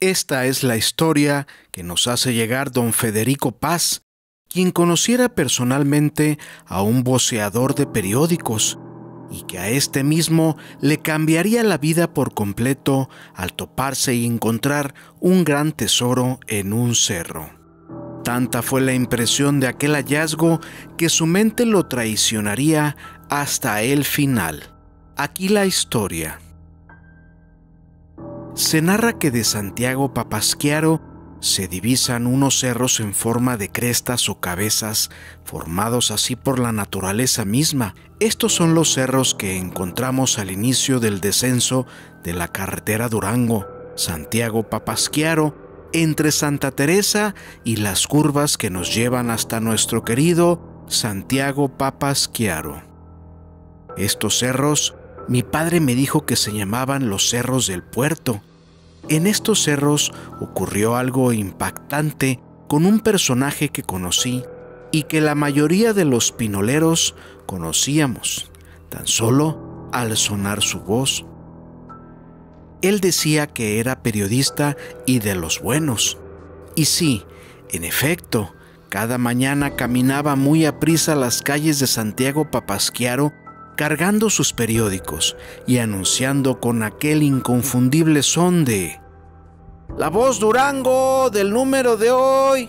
Esta es la historia que nos hace llegar don Federico Paz, quien conociera personalmente a un voceador de periódicos y que a este mismo le cambiaría la vida por completo al toparse y encontrar un gran tesoro en un cerro. Tanta fue la impresión de aquel hallazgo que su mente lo traicionaría hasta el final. Aquí la historia. Se narra que de Santiago Papasquiaro se divisan unos cerros en forma de crestas o cabezas, formados así por la naturaleza misma. Estos son los cerros que encontramos al inicio del descenso de la carretera Durango, Santiago Papasquiaro, entre Santa Teresa y las curvas que nos llevan hasta nuestro querido Santiago Papasquiaro. Estos cerros, mi padre me dijo que se llamaban los cerros del puerto. En estos cerros ocurrió algo impactante con un personaje que conocí y que la mayoría de los pinoleros conocíamos, tan solo al sonar su voz. Él decía que era periodista y de los buenos. Y sí, en efecto, cada mañana caminaba muy aprisa las calles de Santiago Papasquiaro cargando sus periódicos y anunciando con aquel inconfundible son de «La Voz Durango del número de hoy».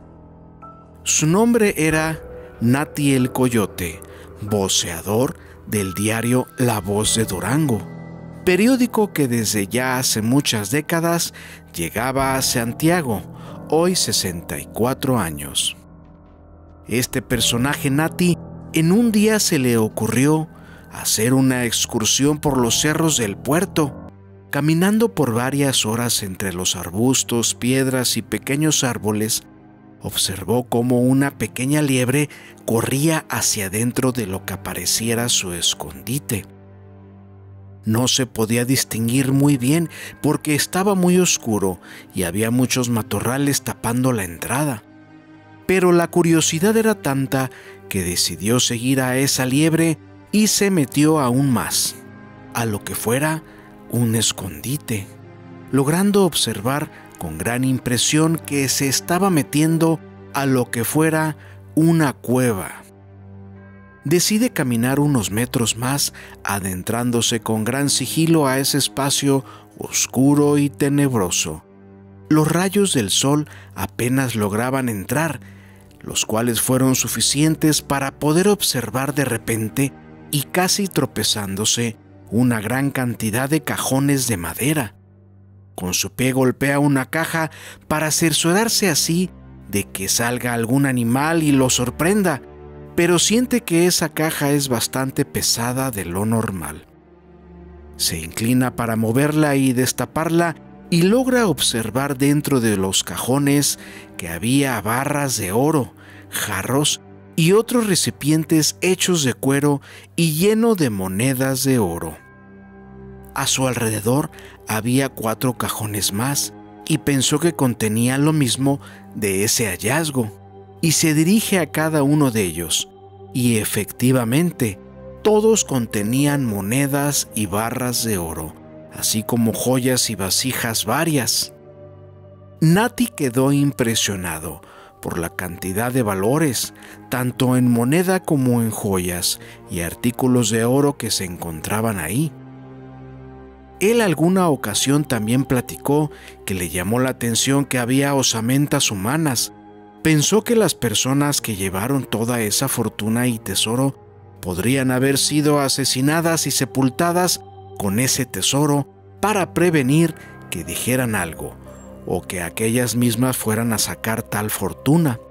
Su nombre era Nati el Coyote, voceador del diario La Voz de Durango, periódico que desde ya hace muchas décadas llegaba a Santiago, hoy 64 años. Este personaje Nati en un día se le ocurrió hacer una excursión por los cerros del puerto. Caminando por varias horas entre los arbustos, piedras y pequeños árboles, observó cómo una pequeña liebre corría hacia adentro de lo que pareciera su escondite. No se podía distinguir muy bien porque estaba muy oscuro y había muchos matorrales tapando la entrada. Pero la curiosidad era tanta que decidió seguir a esa liebre y se metió aún más, a lo que fuera un escondite, logrando observar con gran impresión que se estaba metiendo a lo que fuera una cueva. Decide caminar unos metros más, adentrándose con gran sigilo a ese espacio oscuro y tenebroso. Los rayos del sol apenas lograban entrar, los cuales fueron suficientes para poder observar de repente y casi tropezándose una gran cantidad de cajones de madera. Con su pie golpea una caja para cerciorarse así de que salga algún animal y lo sorprenda, pero siente que esa caja es bastante pesada de lo normal. Se inclina para moverla y destaparla y logra observar dentro de los cajones que había barras de oro, jarros y otros recipientes hechos de cuero y lleno de monedas de oro. A su alrededor había 4 cajones más y pensó que contenían lo mismo de ese hallazgo, y se dirige a cada uno de ellos, y efectivamente, todos contenían monedas y barras de oro, así como joyas y vasijas varias. Nati quedó impresionado por la cantidad de valores, tanto en moneda como en joyas y artículos de oro que se encontraban ahí. Él alguna ocasión también platicó que le llamó la atención que había osamentas humanas. Pensó que las personas que llevaron toda esa fortuna y tesoro podrían haber sido asesinadas y sepultadas con ese tesoro para prevenir que dijeran algo, o que aquellas mismas fueran a sacar tal fortuna.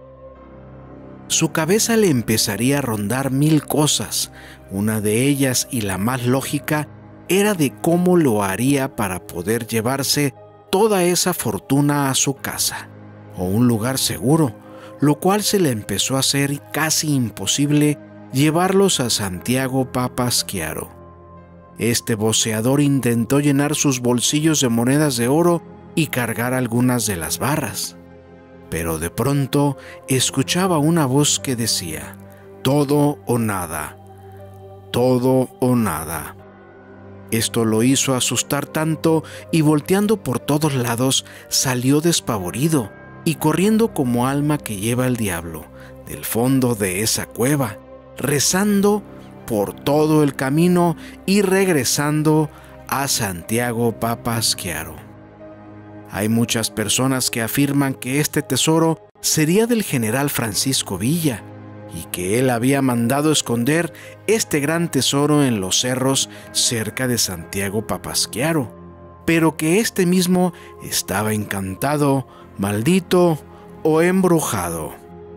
Su cabeza le empezaría a rondar 1000 cosas. Una de ellas, y la más lógica, era de cómo lo haría para poder llevarse toda esa fortuna a su casa, o un lugar seguro, lo cual se le empezó a hacer casi imposible llevarlos a Santiago Papasquiaro. Este voceador intentó llenar sus bolsillos de monedas de oro y cargar algunas de las barras, pero de pronto escuchaba una voz que decía: «Todo o nada, todo o nada». Esto lo hizo asustar tanto y volteando por todos lados salió despavorido y corriendo como alma que lleva el diablo del fondo de esa cueva, rezando por todo el camino y regresando a Santiago Papasquiaro. Hay muchas personas que afirman que este tesoro sería del general Francisco Villa y que él había mandado esconder este gran tesoro en los cerros cerca de Santiago Papasquiaro, pero que este mismo estaba encantado, maldito o embrujado.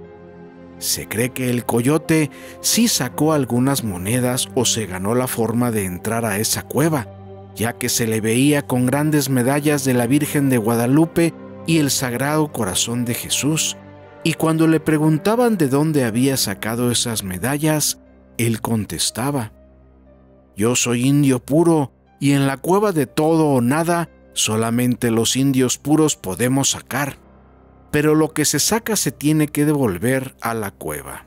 Se cree que el coyote sí sacó algunas monedas o se ganó la forma de entrar a esa cueva, ya que se le veía con grandes medallas de la Virgen de Guadalupe y el Sagrado Corazón de Jesús, y cuando le preguntaban de dónde había sacado esas medallas, él contestaba: «Yo soy indio puro, y en la cueva de todo o nada, solamente los indios puros podemos sacar, pero lo que se saca se tiene que devolver a la cueva».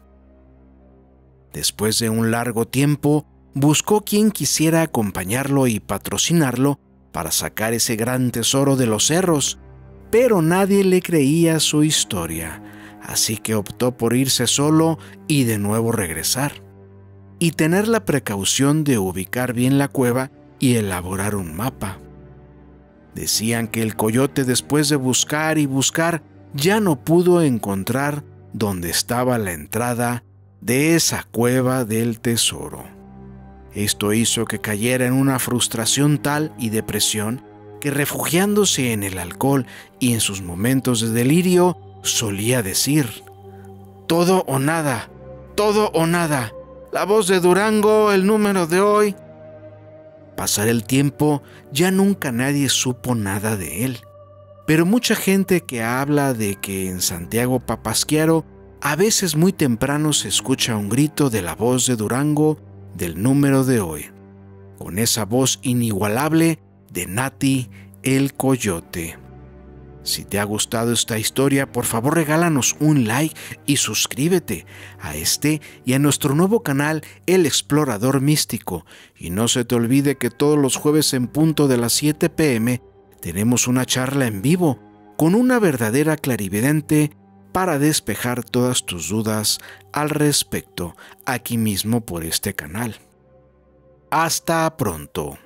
Después de un largo tiempo, buscó quien quisiera acompañarlo y patrocinarlo para sacar ese gran tesoro de los cerros, pero nadie le creía su historia, así que optó por irse solo y de nuevo regresar, y tener la precaución de ubicar bien la cueva y elaborar un mapa. Decían que el coyote, después de buscar y buscar, ya no pudo encontrar dónde estaba la entrada de esa cueva del tesoro. Esto hizo que cayera en una frustración tal y depresión que, refugiándose en el alcohol y en sus momentos de delirio, solía decir: «Todo o nada, todo o nada, la voz de Durango, el número de hoy». Pasar el tiempo, ya nunca nadie supo nada de él, pero mucha gente que habla de que en Santiago Papasquiaro a veces muy temprano se escucha un grito de la voz de Durango del número de hoy, con esa voz inigualable de Nati el Coyote. Si te ha gustado esta historia, por favor regálanos un like y suscríbete a este y a nuestro nuevo canal El Explorador Místico. Y no se te olvide que todos los jueves en punto de las 7 p.m. tenemos una charla en vivo con una verdadera clarividente para despejar todas tus dudas al respecto, aquí mismo por este canal. Hasta pronto.